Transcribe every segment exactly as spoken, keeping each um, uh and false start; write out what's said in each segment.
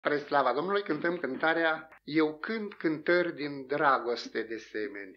Spre slava Domnului cântăm cântarea Eu cânt cântări din dragoste de semeni.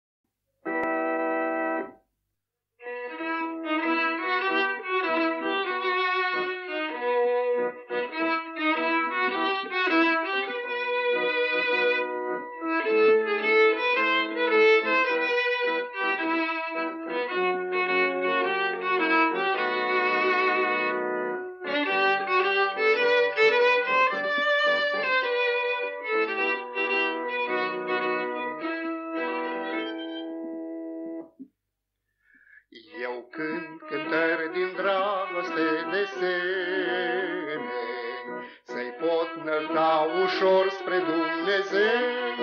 Eu cânt cântări din dragoste de semeni, să-i pot înălța ușor spre Dumnezeu,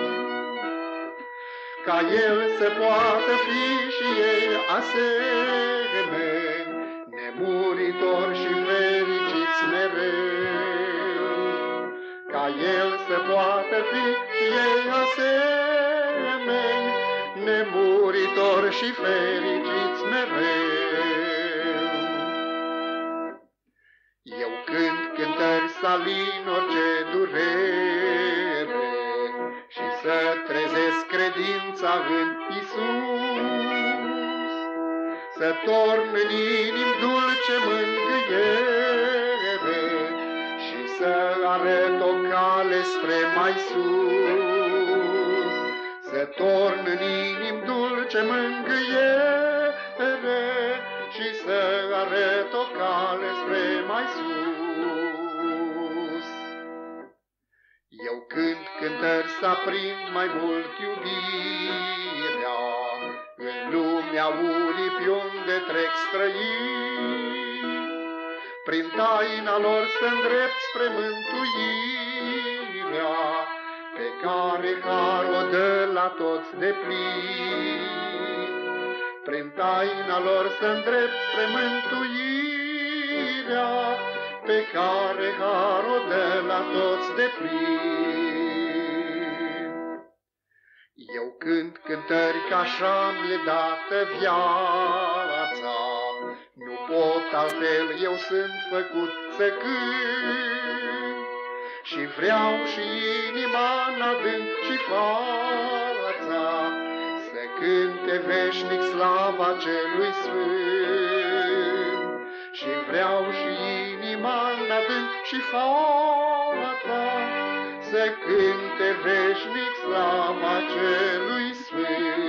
ca El să poată fi și ei asemeni, nemuritori și fericiți mereu, ca El să poată fi și ei asemeni, nemuritori și fericiți mereu. Eu cânt cântări să alin orice durere și să trezesc credința în Iisus, să torn în inim dulce mângâiere și să arăt o cale spre mai sus. Să torn în inim dulce mângâiere și să arăt o cale spre mai sus. Eu cânt cântări să aprind mai mult iubirea în lumea uripi unde trec străini, prin taina lor să-ndrept spre mântuirea, pe care har o dă la toți de plin. Prin taina lor să-ndrept spre mântuirea, pe care har o dă la toți de plin. Eu cânt cântări că așa mi-e dată viața, nu pot altfel, eu sunt făcut să cânt, și vreau și inima în adânc și fața să cânte veșnic slava celui sfânt. Și vreau și inima în adânc și fața să cânte veșnic slava celui sfânt.